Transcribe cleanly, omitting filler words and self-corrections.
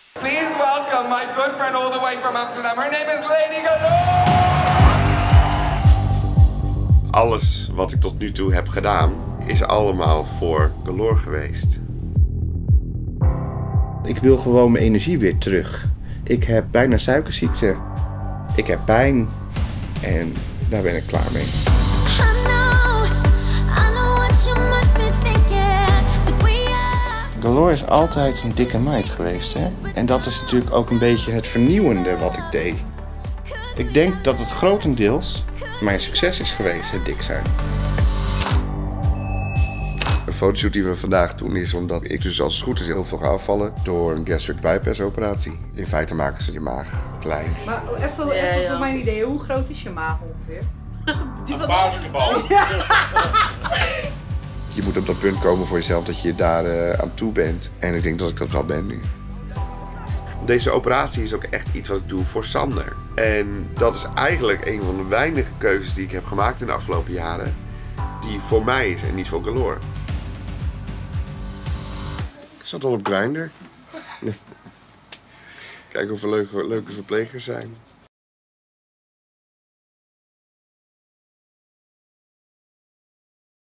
Please welcome my good friend all the way from Amsterdam. Her name is Lady Galore! Alles wat ik tot nu toe heb gedaan, is allemaal voor Galore geweest. Ik wil gewoon mijn energie weer terug. Ik heb bijna suikerziekte. Ik heb pijn. En daar ben ik klaar mee. Galore is altijd een dikke meid geweest, hè? En dat is natuurlijk ook een beetje het vernieuwende wat ik deed. Ik denk dat het grotendeels mijn succes is geweest, het dik zijn. Een fotoshoot die we vandaag doen is omdat ik dus als het goed is heel veel ga afvallen door een gastric bypass operatie. In feite maken ze je maag klein. Maar even voor mijn idee, hoe groot is je maag ongeveer? Die van basketbal. Je moet op dat punt komen voor jezelf dat je daar aan toe bent. En ik denk dat ik dat wel ben nu. Deze operatie is ook echt iets wat ik doe voor Sander. En dat is eigenlijk een van de weinige keuzes die ik heb gemaakt in de afgelopen jaren. Die voor mij is en niet voor Galore. Ik zat al op Grindr. Kijk of er leuke verplegers zijn.